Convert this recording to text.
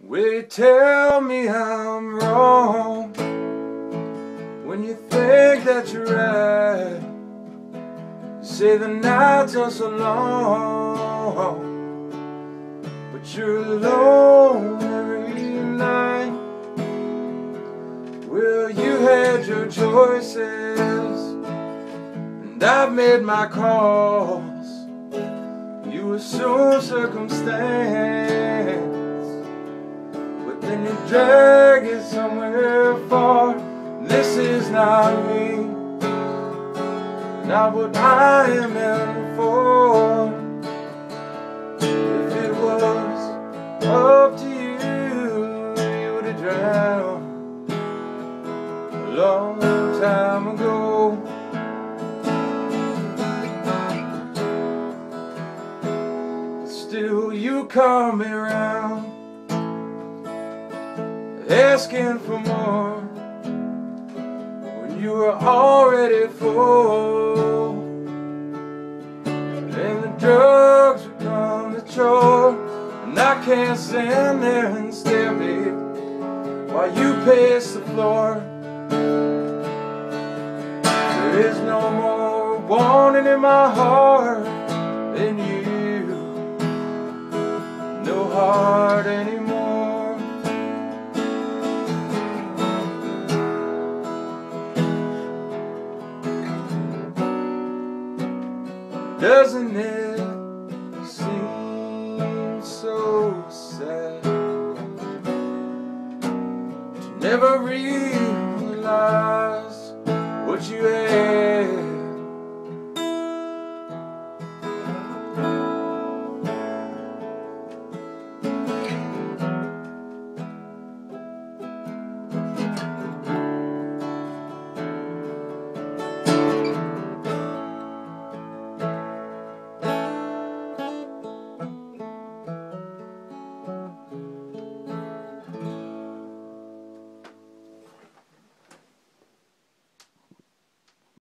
Will you tell me I'm wrong when you think that you're right? You say the nights are so long, but you're alone every night. Well, you had your choices, and I've made my calls. You assume circumstance, but then you drag it somewhere far. This is not me, not what I am in for. If it was up to you, you would have drowned a long time ago. But still you come around, asking for more when you were already full, and the drugs become the chore. And I can't stand there and stare, babe, while you pace the floor. There is no more wanting in my heart.